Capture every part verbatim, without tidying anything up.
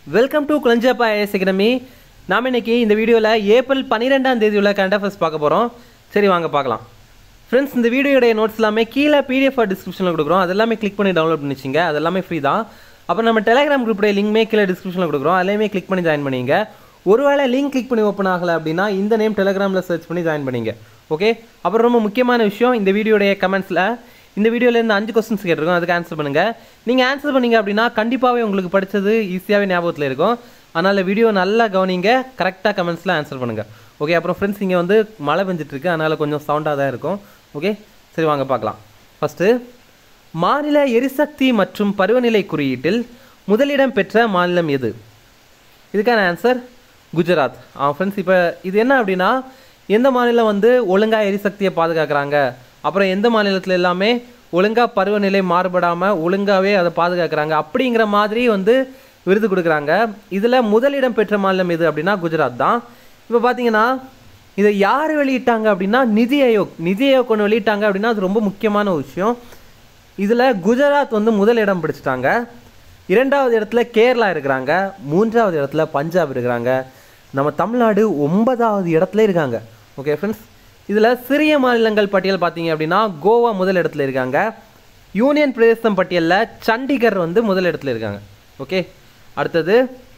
Welcome to Kulanjappa IAS academy. நாம் இன்னைக்கு இந்த வீடியோவில் ஏப்ரல் பன்னிரெண்டாம் தேதி உள்ள கரண்ட் அஃபேர்ஸ் பார்க்க போகிறோம். சரி வாங்க பார்க்கலாம். ஃப்ரெண்ட்ஸ், இந்த வீடியோடைய நோட்ஸ் எல்லாமே கீழே பிடிஎஃப் டிஸ்கிரிப்ஷனில் கொடுக்குறோம். அது எல்லாமே கிளிக் பண்ணி டவுன்லோட் பண்ணிச்சிங்க. அது எல்லாமே ஃப்ரீ தான். அப்புறம் நம்ம டெலிகிராம் குரூப்புடைய லிங்க்மே கீழே டிஸ்கிரிப்ஷனில் கொடுக்குறோம். அதுலேயுமே கிளிக் பண்ணி ஜாயின் பண்ணிங்க. ஒருவேளை லிங்க் கிளிக் பண்ணி ஓப்பன் ஆகலை அப்படின்னா இந்த நேம் டெலிகிராமில் சர்ச் பண்ணி ஜாயின் பண்ணிங்க. ஓகே. அப்புறம் ரொம்ப முக்கியமான விஷயம், இந்த வீடியோடைய கமெண்ட்ஸில் இந்த வீடியோலேருந்து அஞ்சு கொஸ்டின்ஸ் கேட்டிருக்கோம். அதுக்கு ஆன்சர் பண்ணுங்கள். நீங்கள் ஆன்சர் பண்ணிங்க அப்படின்னா கண்டிப்பாகவே உங்களுக்கு படித்தது ஈஸியாகவே ஞாபகத்தில் இருக்கும். அதனால் வீடியோ நல்லா கவனிங்க, கரெக்டாக கமெண்ட்ஸில் ஆன்சர் பண்ணுங்கள். ஓகே. அப்புறம் ஃப்ரெண்ட்ஸ், இங்கே வந்து மழை பெஞ்சிட்ருக்கு, அதனால் கொஞ்சம் சவுண்டாக தான் இருக்கும். ஓகே, சரி வாங்க பார்க்கலாம். ஃபஸ்ட்டு, மாநில எரிசக்தி மற்றும் பருவநிலை குறியீட்டில் முதலிடம் பெற்ற மாநிலம் எது? இதுக்கான ஆன்சர் குஜராத். ஆ ஃப்ரெண்ட்ஸ், இப்போ இது என்ன அப்படின்னா, எந்த மாநிலம் வந்து ஒழுங்காக எரிசக்தியை பாதுகாக்கிறாங்க, அப்புறம் எந்த மாநிலத்தில் எல்லாமே ஒழுங்காக பருவநிலை மாறுபடாமல் ஒழுங்காகவே அதை பாதுகாக்கிறாங்க அப்படிங்கிற மாதிரி வந்து விருது கொடுக்குறாங்க. இதில் முதலிடம் பெற்ற மாநிலம் எது அப்படின்னா குஜராத் தான். இப்போ பார்த்தீங்கன்னா இதை யார் வெளியிட்டாங்க அப்படின்னா நிதி ஆயோக். நிதி ஆயோக் ஒன்று வெளியிட்டாங்க அப்படின்னா அது ரொம்ப முக்கியமான ஒரு விஷயம். இதில் குஜராத் வந்து முதல் இடம் பிடிச்சிட்டாங்க. இரண்டாவது இடத்துல கேரளா இருக்கிறாங்க. மூன்றாவது இடத்துல பஞ்சாப் இருக்கிறாங்க. நம்ம தமிழ்நாடு ஒன்பதாவது இடத்துல இருக்காங்க. ஓகே ஃப்ரெண்ட்ஸ், இதில் சிறிய மாநிலங்கள் பட்டியல் பார்த்தீங்க அப்படின்னா கோவா முதல் இடத்துல இருக்காங்க. யூனியன் பிரதேசம் பட்டியலில் சண்டிகர் வந்து முதல் இடத்துல இருக்காங்க. ஓகே, அடுத்தது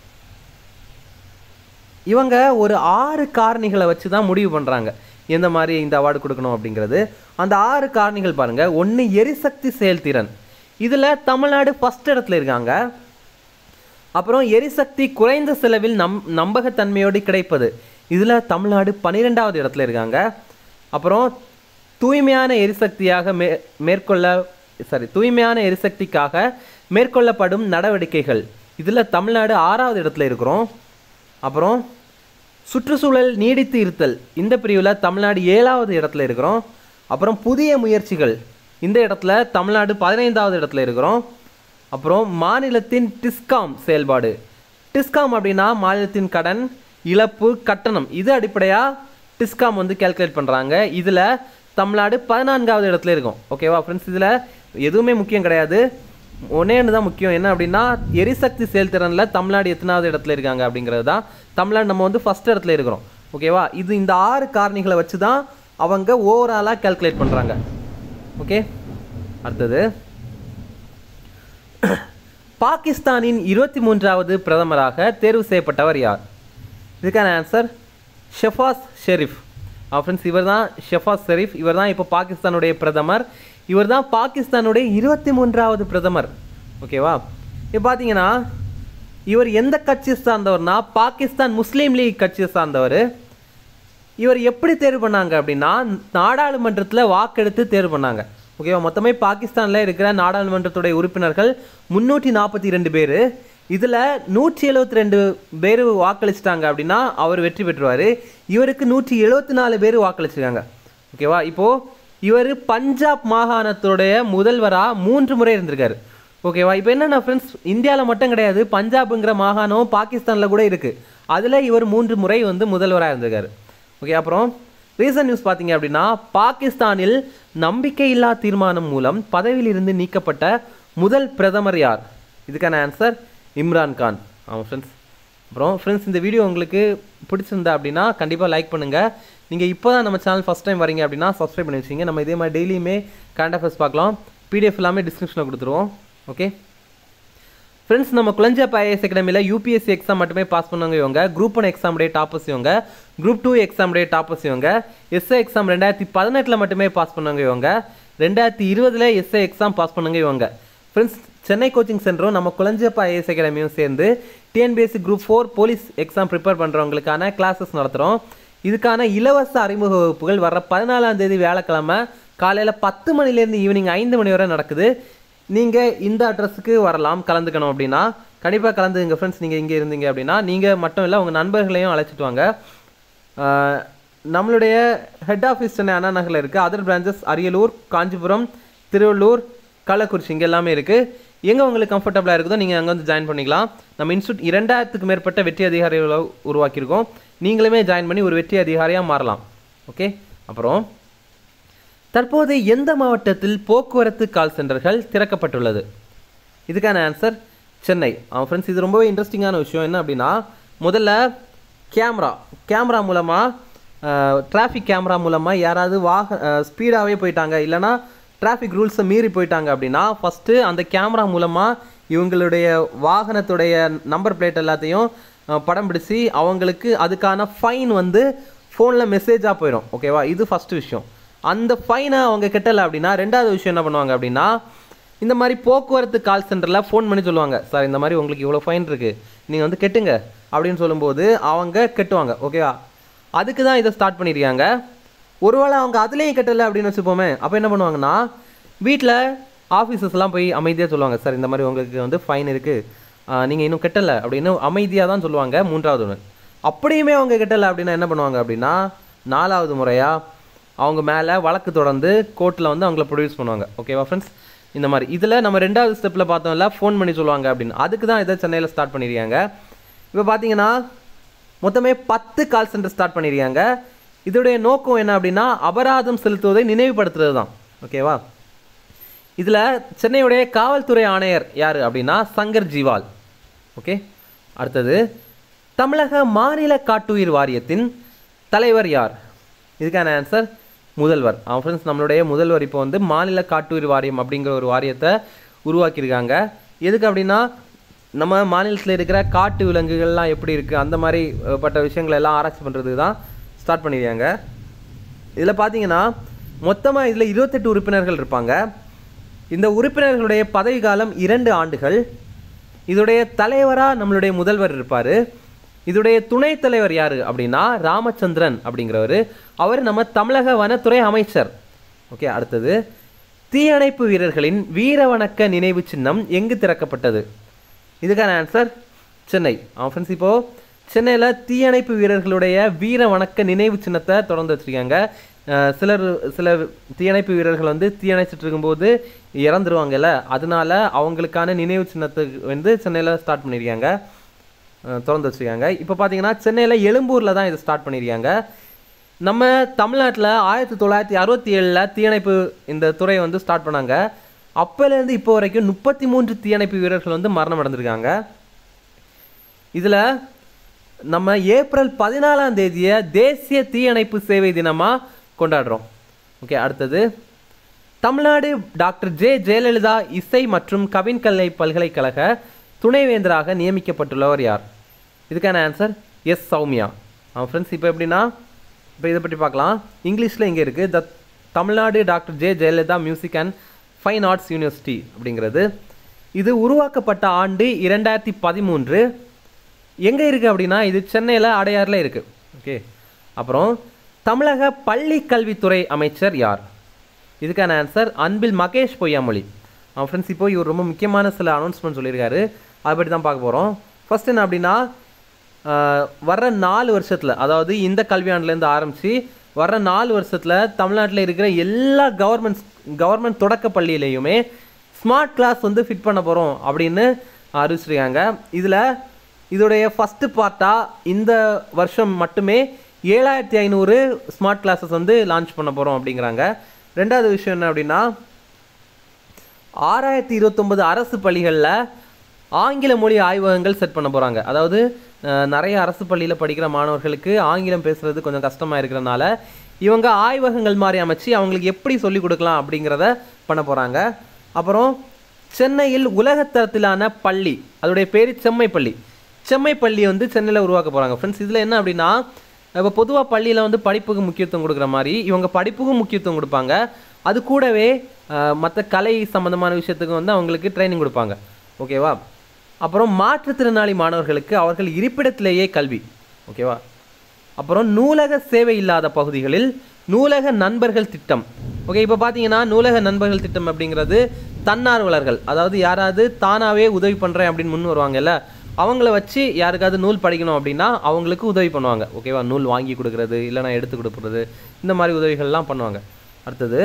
இவங்க ஒரு ஆறு காரணிகளை வச்சு தான் முடிவு பண்ணுறாங்க எந்த மாதிரி இந்த அவார்டு கொடுக்கணும் அப்படிங்கிறது. அந்த ஆறு காரணிகள் பாருங்கள். ஒன்று, எரிசக்தி செயல்திறன். இதில் தமிழ்நாடு ஃபஸ்ட் இடத்துல இருக்காங்க. அப்புறம் எரிசக்தி குறைந்த செலவில் நம் நம்பகத்தன்மையோடு கிடைப்பது. இதில் தமிழ்நாடு பன்னிரெண்டாவது இடத்துல இருக்காங்க. அப்புறம் தூய்மையான எரிசக்தியாக மே மேற்கொள்ள சாரி தூய்மையான எரிசக்திக்காக மேற்கொள்ளப்படும் நடவடிக்கைகள். இதில் தமிழ்நாடு ஆறாவது இடத்துல இருக்கிறோம். அப்புறம் சுற்றுச்சூழல் நீடித்து இருத்தல், இந்த பிரிவில் தமிழ்நாடு ஏழாவது இடத்துல இருக்கிறோம். அப்புறம் புதிய முயற்சிகள், இந்த இடத்துல தமிழ்நாடு பதினைந்தாவது இடத்துல இருக்கிறோம். அப்புறம் மாநிலத்தின் டிஸ்காம் செயல்பாடு. டிஸ்காம் அப்படின்னா மாநிலத்தின் கடன், இழப்பு, கட்டணம், இது அடிப்படையாக டிஸ்காம் வந்து கேல்குலேட் பண்ணுறாங்க. இதில் தமிழ்நாடு பதினான்காவது இடத்துல இருக்கும். ஓகேவா ஃப்ரெண்ட்ஸ், இதில் எதுவுமே முக்கியம் கிடையாது, ஒன்றே ஒன்று தான் முக்கியம். என்ன அப்படின்னா எரிசக்தி செயல்திறனில் தமிழ்நாடு எத்தனாவது இடத்துல இருக்காங்க அப்படிங்கிறது தான். தமிழ்நாடு நம்ம வந்து ஃபஸ்ட் இடத்துல இருக்கிறோம். ஓகேவா, இது இந்த ஆறு காரணிகளை வச்சு தான் அவங்க ஓவராலாக கேல்குலேட் பண்ணுறாங்க. ஓகே, அடுத்தது, பாகிஸ்தானின் இருபத்தி மூன்றாவது பிரதமராக தேர்வு செய்யப்பட்டவர் யார்? இதுக்கான ஆன்சர் ஷெஃபாஸ் ஷெரீஃப். ஃப்ரெண்ட்ஸ், இவர் தான் ஷெஃபாஸ் ஷெரீஃப். இவர் தான் இப்போ பாகிஸ்தானுடைய பிரதமர். இவர் தான் பாகிஸ்தானுடைய இருபத்தி மூன்றாவது பிரதமர். ஓகேவா, இப்போ பார்த்தீங்கன்னா இவர் எந்த கட்சியை சார்ந்தவர்னா பாகிஸ்தான் முஸ்லீம் லீக் கட்சியை சார்ந்தவர். இவர் எப்படி தேர்வு பண்ணாங்க அப்படின்னா நாடாளுமன்றத்தில் வாக்கெடுத்து தேர்வு பண்ணாங்க. ஓகேவா, மொத்தமே பாகிஸ்தானில் இருக்கிற நாடாளுமன்றத்துடைய உறுப்பினர்கள் முந்நூற்றி நாற்பத்தி ரெண்டு பேர். இதில் நூற்றி எழுபத்தி ரெண்டு பேர் வாக்களிச்சிட்டாங்க அப்படின்னா அவர் வெற்றி பெற்றுவார். இவருக்கு நூற்றி எழுபத்தி நாலு பேர் வாக்களிச்சிருக்காங்க. ஓகேவா, இப்போது இவர் பஞ்சாப் மாகாணத்துடைய முதல்வராக மூன்று முறை இருந்திருக்காரு. ஓகேவா, இப்போ என்னென்ன ஃப்ரெண்ட்ஸ், இந்தியாவில் மட்டும் கிடையாது, பஞ்சாப்ங்கிற மாகாணம் பாகிஸ்தானில் கூட இருக்குது. அதில் இவர் மூன்று முறை வந்து முதல்வராக இருந்திருக்காரு. ஓகே, அப்புறம் ரீசன்ட் நியூஸ் பார்த்தீங்க அப்படின்னா பாகிஸ்தானில் நம்பிக்கையில்லா தீர்மானம் மூலம் பதவியில் இருந்து நீக்கப்பட்ட முதல் பிரதமர் யார்? இதுக்கான ஆன்சர் இம்ரான் கான். ஆமாம் ஃப்ரெண்ட்ஸ். அப்புறம் ஃப்ரெண்ட்ஸ், இந்த வீடியோ உங்களுக்கு பிடிச்சிருந்தா அப்படின்னா கண்டிப்பாக லைக் பண்ணுங்கள். நீங்கள் இப்போ தான் நம்ம சேனல் ஃபஸ்ட் டைம் வரீங்க அப்படின்னா சப்ஸ்கிரைப் பண்ணி வச்சிங்க. நம்ம இதே மாதிரி டெய்லியுமே கரண்ட் அஃபேர்ஸ் பார்க்கலாம். பிடிஎஃப் எல்லாமே டிஸ்கிரிப்ஷனில் கொடுத்துருவோம். ஓகே ஃப்ரெண்ட்ஸ், நம்ம குளஞ்சப்பா ஐஏஎஸ் அகாடமியில் யூபிஎஸ்சி எக்ஸாம் மட்டுமே பாஸ் பண்ணவங்க இவங்க. குரூப் ஒன் எக்ஸாமுடைய டாப்பர்ஸ் இவங்க. குரூப் டூ எக்ஸாமுடைய டாப்பர்ஸ் இவங்க. எஸ்ஏ எக்ஸாம் ரெண்டாயிரத்தி பதினெட்டில் மட்டுமே பாஸ் பண்ணவங்க இவங்க. ரெண்டாயிரத்தி இருபதில் எஸ்ஏ எக்ஸாம் பாஸ் பண்ணவங்க இவங்க. ஃப்ரெண்ட்ஸ், சென்னை கோச்சிங் சென்டரும் நம்ம குளஞ்சப்பா ஐஏஎஸ் அகாடமியும் சேர்ந்து TNPSC group four police exam prepare பண்ணுறவங்களுக்கான கிளாஸஸ் நடத்துகிறோம். இதுக்கான இலவச அறிமுக வகுப்புகள் வர பதினாலாம் தேதி வியாழக்கிழமை காலையில் பத்து மணிலேருந்து ஈவினிங் ஐந்து மணி வரை நடக்குது. நீங்கள் இந்த அட்ரஸுக்கு வரலாம் கலந்துக்கணும் அப்படின்னா. கண்டிப்பாக கலந்துங்க ஃப்ரெண்ட்ஸ். நீங்கள் இங்கே இருந்தீங்க அப்படின்னா நீங்கள் மட்டும் இல்லை, உங்கள் நண்பர்களையும் அழைச்சிட்டு வாங்க. நம்மளுடைய ஹெட் ஆஃபீஸ் சென்னை அண்ணா நகரில் இருக்குது. அதர் பிரான்ச்சஸ் அரியலூர், காஞ்சிபுரம், திருவள்ளூர், கள்ளக்குறிச்சி, இங்கே எல்லாமே இருக்குது. எங்கே உங்களுக்கு கம்ஃபர்டபுளாக இருக்குதோ நீங்கள் அங்கே வந்து ஜாயின் பண்ணிக்கலாம். நம்ம இன்ஸ்டியூட் இரண்டாயிரத்துக்கு மேற்பட்ட வெற்றி அதிகாரிகளை உருவாக்கியிருக்கோம். நீங்களுமே ஜாயின் பண்ணி ஒரு வெற்றி அதிகாரியாக மாறலாம். ஓகே, அப்புறம் தற்போது எந்த மாவட்டத்தில் போக்குவரத்து கால் சென்டர்கள் திறக்கப்பட்டுள்ளது? இதுக்கான ஆன்சர் சென்னை. ஃப்ரெண்ட்ஸ் இது ரொம்பவே இன்ட்ரெஸ்டிங்கான விஷயம். என்ன அப்படின்னா முதல்ல கேமரா கேமரா மூலமாக டிராஃபிக் கேமரா மூலமாக யாராவது வாக ஸ்பீடாகவே போயிட்டாங்க இல்லைனா டிராஃபிக் ரூல்ஸை மீறி போயிட்டாங்க அப்படின்னா ஃபஸ்ட்டு அந்த கேமரா மூலமாக இவங்களுடைய வாகனத்துடைய நம்பர் பிளேட் எல்லாத்தையும் படம் பிடிச்சி அவங்களுக்கு அதுக்கான ஃபைன் வந்து ஃபோனில் மெசேஜாக போயிடும். ஓகேவா, இது ஃபஸ்ட்டு விஷயம். அந்த ஃபைனை அவங்க கட்டலை அப்படின்னா ரெண்டாவது விஷயம் என்ன பண்ணுவாங்க அப்படின்னா இந்த மாதிரி போக்குவரத்து கால் சென்டரில் ஃபோன் பண்ணி சொல்லுவாங்க, சார் இந்த மாதிரி உங்களுக்கு இவ்வளோ ஃபைன் இருக்குது, நீங்கள் வந்து கெட்டுங்க அப்படின்னு சொல்லும்போது அவங்க கெட்டுவாங்க. ஓகேவா, அதுக்கு தான் இதை ஸ்டார்ட் பண்ணியிருக்காங்க. ஒருவேளை அவங்க அதுலேயும் கட்டலை அப்படின்னு வச்சுப்போமே, அப்போ என்ன பண்ணுவாங்கன்னா வீட்டில் ஆஃபீஸஸ்லாம் போய் அமைதியாக சொல்லுவாங்க, சார் இந்த மாதிரி உங்களுக்கு வந்து ஃபைன் இருக்குது, நீங்கள் இன்னும் கட்டலை அப்படின்னு அமைதியாக தான் சொல்லுவாங்க. மூன்றாவது ஒன்று அப்படியுமே அவங்க கட்டலை அப்படின்னா என்ன பண்ணுவாங்க அப்படின்னா நாலாவது முறையாக அவங்க மேலே வழக்கு தொடர்ந்து கோர்ட்டில் வந்து அவங்கள ப்ரொடியூஸ் பண்ணுவாங்க. ஓகேவா ஃப்ரெண்ட்ஸ், இந்த மாதிரி இதில் நம்ம ரெண்டாவது ஸ்டெப்பில் பார்த்தோம்ல ஃபோன் பண்ணி சொல்லுவாங்க அப்படின்னு, அதுக்கு தான் இதை சென்னையில் ஸ்டார்ட் பண்ணியிருக்காங்க. இப்போ பார்த்தீங்கன்னா மொத்தமே பத்து கால் சென்டர் ஸ்டார்ட் பண்ணியிருக்காங்க. இதோடைய நோக்கம் என்ன அப்படின்னா அபராதம் செலுத்துவதை நினைவுபடுத்துறது தான். ஓகேவா, இதில் சென்னையுடைய காவல்துறை ஆணையர் யார் அப்படின்னா சங்கர் ஜிவால். ஓகே, அடுத்தது தமிழக மாநில காட்டுயிர் வாரியத்தின் தலைவர் யார்? இதுக்கான ஆன்சர் முதல்வர். அவன் ஃப்ரெண்ட்ஸ் நம்மளுடைய முதல்வர் இப்போ வந்து மாநில காட்டுயிர் வாரியம் அப்படிங்கிற ஒரு வாரியத்தை உருவாக்கியிருக்காங்க. எதுக்கு அப்படின்னா நம்ம மாநிலத்தில் இருக்கிற காட்டு விலங்குகள்லாம் எப்படி இருக்குது அந்த மாதிரி பட்ட விஷயங்களை எல்லாம் ஆராய்ச்சி பண்ணுறதுக்கு தான் ஸ்டார்ட் பண்ணியிருக்காங்க. இதில் பார்த்தீங்கன்னா மொத்தமாக இதில் இருபத்தெட்டு உறுப்பினர்கள் இருப்பாங்க. இந்த உறுப்பினர்களுடைய பதவி காலம் இரண்டு ஆண்டுகள். இதோடைய தலைவராக நம்மளுடைய முதல்வர் இருப்பார். இதோடைய துணைத் தலைவர் யார் அப்படின்னா ராமச்சந்திரன் அப்படிங்கிறவர். அவர் நம்ம தமிழக வனத்துறை அமைச்சர். ஓகே, அடுத்தது தீயணைப்பு வீரர்களின் வீர வணக்க நினைவு சின்னம் எங்கு திறக்கப்பட்டது? இதுக்கான ஆன்சர் சென்னை. அவன் ஃப்ரெண்ட்ஸ் இப்போது சென்னையில் தீயணைப்பு வீரர்களுடைய வீர வணக்க நினைவு சின்னத்தை தொடர்ந்து வச்சுருக்காங்க. சிலர் சில தீயணைப்பு வீரர்கள் வந்து தீயணைச்சிட்டு இருக்கும்போது இறந்துருவாங்கல்ல, அதனால அவங்களுக்கான நினைவு சின்னத்துக்கு வந்து சென்னையில் ஸ்டார்ட் பண்ணியிருக்காங்க, திறந்து வச்சுருக்காங்க. இப்போ பார்த்தீங்கன்னா சென்னையில் எழும்பூரில் தான் இதை ஸ்டார்ட் பண்ணியிருக்காங்க. நம்ம தமிழ்நாட்டில் ஆயிரத்தி தொள்ளாயிரத்தி அறுபத்தி ஏழில் தீயணைப்பு இந்த துறையை வந்து ஸ்டார்ட் பண்ணாங்க. அப்போலேருந்து இப்போ வரைக்கும் முப்பத்தி மூன்று தீயணைப்பு வீரர்கள் வந்து மரணம் அடைஞ்சிருக்காங்க. இதில் நம்ம ஏப்ரல் பதினாலாம் தேதியை தேசிய தீயணைப்பு சேவை தினமாக கொண்டாடுறோம். ஓகே, அடுத்தது தமிழ்நாடு டாக்டர் ஜே ஜெயலலிதா இசை மற்றும் கவின்கலை பல்கலைக்கழக துணைவேந்தராக நியமிக்கப்பட்டுள்ளவர் யார்? இதுக்கான ஆன்சர் எஸ் சௌமியா. அவன் ஃப்ரெண்ட்ஸ் இப்போ எப்படின்னா இப்போ இதை பற்றி பார்க்கலாம். இங்கிலீஷில் இங்கே இருக்குது the Tamil Nadu doctor J Jayalalithaa music and fine arts university அப்படிங்கிறது. இது உருவாக்கப்பட்ட ஆண்டு இரண்டாயிரத்தி பதிமூன்று. எங்கே இருக்குது அப்படின்னா இது சென்னையில் அடையாறில் இருக்குது. ஓகே, அப்புறம் தமிழக பள்ளி கல்வித்துறை அமைச்சர் யார்? இதுக்கான ஆன்சர் அன்பில் மகேஷ் பொய்யாமொழி. அவன் ஃப்ரெண்ட்ஸ் இப்போ இவர் ரொம்ப முக்கியமான சில அனௌன்ஸ்மெண்ட் சொல்லியிருக்காரு, அதை பற்றி தான் பார்க்க போகிறோம். ஃபஸ்ட் என்ன அப்படின்னா வர்ற நாலு வருஷத்தில், அதாவது இந்த கல்வியாண்டுலேருந்து ஆரம்பித்து வர்ற நாலு வருஷத்தில் தமிழ்நாட்டில் இருக்கிற எல்லா கவர்மெண்ட் கவர்மெண்ட் தொடக்க பள்ளியிலையுமே ஸ்மார்ட் கிளாஸ் வந்து ஃபிட் பண்ண போகிறோம் அப்படின்னு அறிவிச்சிருக்காங்க. இதில் இதோடைய ஃபஸ்ட்டு பார்ட்டாக இந்த வருஷம் மட்டுமே ஏழாயிரத்தி ஐநூறு ஸ்மார்ட் கிளாஸஸ் வந்து லான்ச் பண்ண போகிறோம் அப்படிங்கிறாங்க. ரெண்டாவது விஷயம் என்ன அப்படின்னா ஆறாயிரத்தி இருபத்தொம்பது அரசு பள்ளிகளில் ஆங்கில மொழி ஆய்வகங்கள் செட் பண்ண போகிறாங்க. அதாவது நிறைய அரசு பள்ளியில் படிக்கிற மாணவர்களுக்கு ஆங்கிலம் பேசுகிறது கொஞ்சம் கஷ்டமாக இருக்கிறனால இவங்க ஆய்வகங்கள் மாதிரி அமைச்சு அவங்களுக்கு எப்படி சொல்லிக் கொடுக்கலாம் அப்படிங்கிறத பண்ண போகிறாங்க. அப்புறம் சென்னையில் உலகத்தரத்திலான பள்ளி, அதோடைய பேர் செம்மை பள்ளி. செம்மை பள்ளி வந்து சென்னையில் உருவாக்க போகிறாங்க. ஃப்ரெண்ட்ஸ் இதில் என்ன அப்படின்னா இப்போ பொதுவாக பள்ளியில் வந்து படிப்புக்கு முக்கியத்துவம் கொடுக்குற மாதிரி இவங்க படிப்புக்கும் முக்கியத்துவம் கொடுப்பாங்க. அது கூடவே மற்ற கலை சம்மந்தமான விஷயத்துக்கு வந்து அவங்களுக்கு ட்ரைனிங் கொடுப்பாங்க. ஓகேவா, அப்புறம் மாற்றுத்திறனாளி மாணவர்களுக்கு அவர்கள் இருப்பிடத்திலேயே கல்வி. ஓகேவா, அப்புறம் நூலக சேவை இல்லாத பகுதிகளில் நூலக நண்பர்கள் திட்டம். ஓகே, இப்போ பார்த்தீங்கன்னா நூலக நண்பர்கள் திட்டம் அப்படிங்கிறது தன்னார்வலர்கள், அதாவது யாராவது தானாகவே உதவி பண்ணுறேன் அப்படின்னு முன் வருவாங்கல்ல, அவங்கள வச்சு யாருக்காவது நூல் படிக்கணும் அப்படின்னா அவங்களுக்கு உதவி பண்ணுவாங்க. ஓகேவா, நூல் வாங்கி கொடுக்குறது இல்லைனா எடுத்து கொடுக்குறது இந்த மாதிரி உதவிகள்லாம் பண்ணுவாங்க. அடுத்தது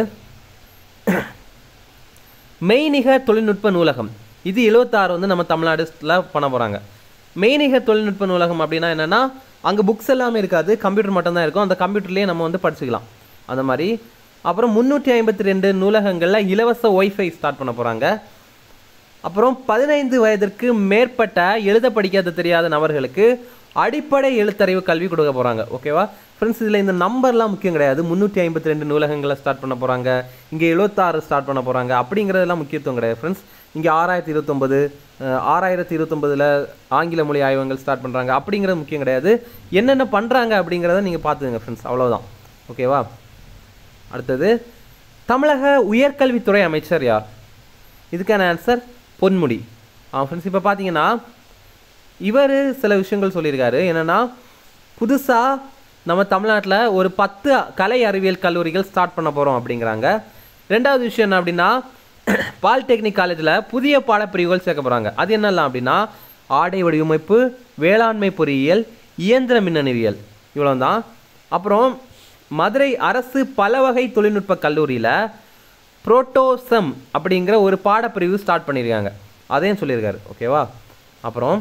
மெய்நிகர் தொழில்நுட்ப நூலகம். இது எழுபத்தாறு வந்து நம்ம தமிழ்நாடுல பண்ண போகிறாங்க. மெய்நிகர் தொழில்நுட்ப நூலகம் அப்படின்னா என்னென்னா அங்கே புக்ஸ் எல்லாமே இருக்காது, கம்ப்யூட்டர் மட்டும்தான் இருக்கும். அந்த கம்ப்யூட்டர்லேயே நம்ம வந்து படிச்சுக்கலாம் அந்த மாதிரி. அப்புறம் முந்நூற்றி ஐம்பத்தி ரெண்டு நூலகங்களில் இலவச ஒய்ஃபை ஸ்டார்ட் பண்ண போகிறாங்க. அப்புறம் பதினைந்து வயதிற்கு மேற்பட்ட எழுத படிக்காத தெரியாத நபர்களுக்கு அடிப்படை எழுத்தறிவு கல்வி கொடுக்க போகிறாங்க. ஓகேவா ஃப்ரெண்ட்ஸ், இதில் இந்த நம்பர்லாம் முக்கியம் கிடையாது. முந்நூற்றி ஐம்பத்தி ரெண்டு நூலகங்களை ஸ்டார்ட் பண்ண போகிறாங்க, இங்கே எழுபத்தாறு ஸ்டார்ட் பண்ண போகிறாங்க அப்படிங்கிறதெல்லாம் முக்கியத்துவம் கிடையாது ஃப்ரெண்ட்ஸ். இங்கே ஆறாயிரத்தி இருபத்தொம்பது ஆறாயிரத்தி இருபத்தொம்பதில் ஆங்கில மொழி ஆய்வகங்கள் ஸ்டார்ட் பண்ணுறாங்க அப்படிங்கிறது முக்கியம் கிடையாது. என்னென்ன பண்ணுறாங்க அப்படிங்கிறத நீங்கள் பார்த்துங்க ஃப்ரெண்ட்ஸ், அவ்வளோதான். ஓகேவா. அடுத்தது, தமிழக உயர்கல்வித்துறை அமைச்சர் யார்? இதுக்கான ஆன்சர் பொன்முடி. ஆ ஃப்ரெண்ட்ஸ், இப்போ பார்த்தீங்கன்னா இவர் சில விஷயங்கள் சொல்லியிருக்காரு. என்னென்னா, புதுசாக நம்ம தமிழ்நாட்டில் ஒரு பத்து கலை அறிவியல் கல்லூரிகள் ஸ்டார்ட் பண்ண போகிறோம் அப்படிங்கிறாங்க. ரெண்டாவது விஷயம் என்ன அப்படின்னா, பாலிடெக்னிக் காலேஜில் புதிய பாடப்பிரிவுகள் சேர்க்க போகிறாங்க. அது என்னெல்லாம் அப்படின்னா, ஆடை வடிவமைப்பு, வேளாண்மை பொறியியல், இயந்திர மின்னணுவியல், இவ்வளோ தான். அப்புறம் மதுரை அரசு பல வகை தொழில்நுட்ப கல்லூரியில் புரோட்டோசம் அப்படிங்கிற ஒரு பாடப்பிரிவு ஸ்டார்ட் பண்ணியிருக்காங்க, அதையும் சொல்லியிருக்காரு. ஓகேவா. அப்புறம்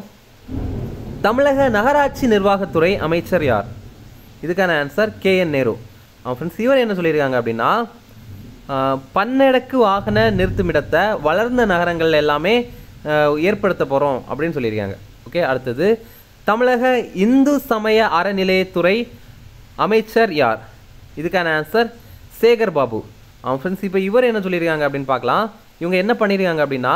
தமிழக நகராட்சி நிர்வாகத்துறை அமைச்சர் யார்? இதுக்கான answer K N Nehru. Friends, இவர் என்ன சொல்லியிருக்காங்க அப்படின்னா, பன்னடக்கு வாகன நிறுத்துமிடத்தை வளர்ந்த நகரங்கள் எல்லாமே ஏற்படுத்த போகிறோம் அப்படின்னு சொல்லியிருக்காங்க. ஓகே. அடுத்தது, தமிழக இந்து சமய அறநிலையத்துறை அமைச்சர் யார்? இதுக்கான ஆன்சர் சேகர் பாபு. ஃப்ரெண்ட்ஸ், இப்போ இவர் என்ன சொல்லியிருக்காங்க அப்படின்னு பார்க்கலாம். இவங்க என்ன பண்ணியிருக்காங்க அப்படின்னா,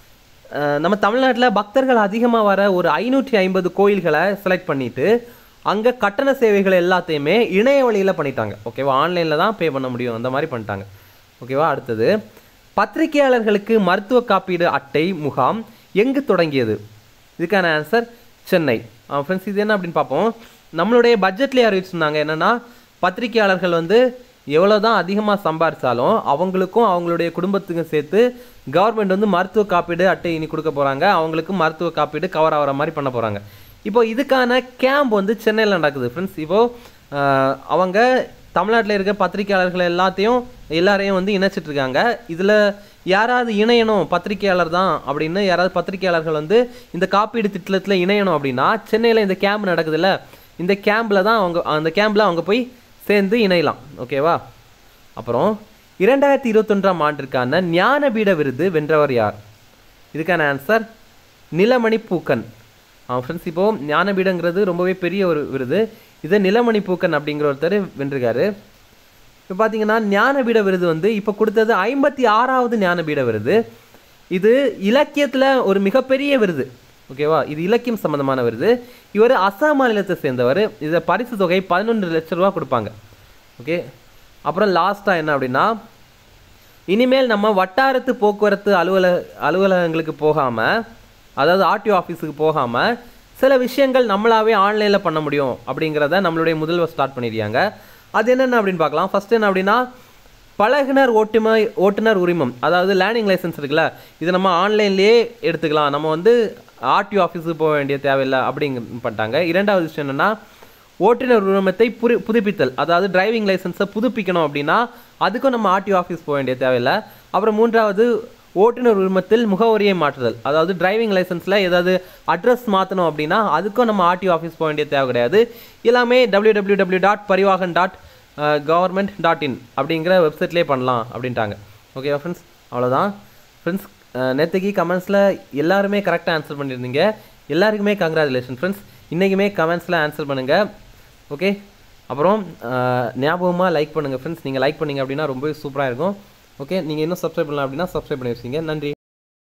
நம்ம தமிழ்நாட்டில் பக்தர்கள் அதிகமாக வர ஒரு ஐநூற்றி ஐம்பது கோயில்களை செலக்ட் பண்ணிவிட்டு அங்கே கட்டண சேவைகள் எல்லாத்தையுமே இணைய வழியில் பண்ணிட்டாங்க. ஓகேவா. ஆன்லைனில் தான் பே பண்ண முடியும், அந்த மாதிரி பண்ணிட்டாங்க. ஓகேவா. அடுத்தது, பத்திரிகையாளர்களுக்கு மருத்துவ காப்பீடு அட்டை முகாம் எங்கு தொடங்கியது? இதுக்கான ஆன்சர் சென்னை. ஃப்ரெண்ட்ஸ், இது என்ன அப்படின்னு பார்ப்போம். நம்மளுடைய பட்ஜெட்லேயே அறிவிச்சிருந்தாங்க. என்னென்னா, பத்திரிகையாளர்கள் வந்து எவ்வளோ தான் அதிகமாக சம்பாரித்தாலும் அவங்களுக்கும் அவங்களுடைய குடும்பத்துக்கும் சேர்த்து கவர்மெண்ட் வந்து மருத்துவ காப்பீடு அட்டை இனி கொடுக்க போகிறாங்க. அவங்களுக்கு மருத்துவ காப்பீடு கவர் ஆகிற மாதிரி பண்ண போகிறாங்க. இப்போது இதுக்கான கேம்ப் வந்து சென்னையில் நடக்குது ஃப்ரெண்ட்ஸ். இப்போது அவங்க தமிழ்நாட்டில் இருக்க பத்திரிகையாளர்கள் எல்லாத்தையும் எல்லாரையும் வந்து இணைச்சிட்ருக்காங்க. இதில் யாராவது இணையணும், பத்திரிகையாளர் தான் அப்படின்னு யாராவது பத்திரிகையாளர்கள் வந்து இந்த காப்பீடு திட்டத்தில் இணையணும் அப்படின்னா சென்னையில் இந்த கேம்ப் நடக்குதுல்ல, இந்த கேம்பில் தான் அவங்க அந்த கேம்பில் அவங்க போய் சேர்ந்து இணையலாம். ஓகேவா. அப்புறம் இரண்டாயிரத்தி இருபத்தொன்றாம் ஆண்டிற்கான ஞானபீட விருது வென்றவர் யார்? இதுக்கான ஆன்சர் நிலமணி பூக்கன். ஃப்ரெண்ட்ஸ், இப்போது ஞானபீடங்கிறது ரொம்பவே பெரிய ஒரு விருது. இதை நிலமணி பூக்கன் அப்படிங்கிற ஒருத்தர் வென்றிருக்காரு. இப்போ பார்த்தீங்கன்னா, ஞானபீட விருது வந்து இப்போ கொடுத்தது ஐம்பத்தி ஆறாவது ஞானபீட விருது. இது இலக்கியத்தில் ஒரு மிகப்பெரிய விருது. ஓகேவா. இது இலக்கியம் சம்மந்தமான விருது. இவர் அசாம் மாநிலத்தை சேர்ந்தவர். இதை பரிசு தொகை பதினொன்று லட்ச ரூபா கொடுப்பாங்க. ஓகே. அப்புறம் லாஸ்ட்டாக என்ன அப்படின்னா, இனிமேல் நம்ம வட்டாரத்து போக்குவரத்து அலுவலக அலுவலகங்களுக்கு போகாமல், அதாவது ஆர்டிஓ ஆஃபீஸுக்கு போகாமல் சில விஷயங்கள் நம்மளாவே ஆன்லைனில் பண்ண முடியும் அப்படிங்கிறத நம்மளுடைய முதல்வர் ஸ்டார்ட் பண்ணியிருக்காங்க. அது என்னென்ன அப்படின்னு பார்க்கலாம். ஃபஸ்ட் என்ன அப்படின்னா, பழகுனர் ஓட்டுமை ஓட்டுநர் உரிமம், அதாவது லேர்னிங் லைசன்ஸ் இருக்குல்ல, இது நம்ம ஆன்லைன்லேயே எடுத்துக்கலாம். நம்ம வந்து ஆர்டிஓ ஆஃபீஸுக்கு போக வேண்டிய தேவையில்லை அப்படிங்க பண்ணிட்டாங்க. இரண்டாவது விஷயம் என்னென்னா, ஓட்டுநர் உரிமத்தை புரி புதுப்பித்தல், அதாவது டிரைவிங் லைசன்ஸை புதுப்பிக்கணும் அப்படின்னா அதுக்கும் நம்ம ஆர்டிஓ ஆஃபீஸ் போக வேண்டிய தேவையில்லை. அப்புறம் மூன்றாவது, ஓட்டுநர் உரிமத்தில் முகவரியை மாற்றுதல், அதாவது டிரைவிங் லைசன்ஸில் ஏதாவது அட்ரஸ் மாற்றணும் அப்படின்னா அதுக்கும் நம்ம ஆர்டிஓ ஆஃபீஸ் போக வேண்டிய தேவை கிடையாது. எல்லாமே W W W dot Parivahan dot government dot in அப்படிங்கிற வெப்சைட்லேயே பண்ணலாம் அப்படின்ட்டாங்க. ஓகேவா ஃப்ரெண்ட்ஸ், அவ்வளோதான் ஃப்ரெண்ட்ஸ். நேற்றுக்கு கமெண்ட்ஸில் எல்லாருமே கரெக்டாக ஆன்சர் பண்ணியிருந்தீங்க. எல்லாருக்குமே கங்க்ராச்சுலேஷன் ஃப்ரெண்ட்ஸ். இன்றைக்குமே கமெண்ட்ஸில் ஆன்சர் பண்ணுங்கள். ஓகே. அப்புறம் ஞாபகமாக லைக் பண்ணுங்கள் ஃப்ரெண்ட்ஸ். நீங்கள் லைக் பண்ணிங்க அப்படின்னா ரொம்பவே சூப்பராக இருக்கும். ஓகே. நீங்கள் இன்னும் சப்ஸ்கிரைப் பண்ணலாம் அப்படின்னா சப்ஸ்கிரைப் பண்ணி வச்சுங்க. நன்றி.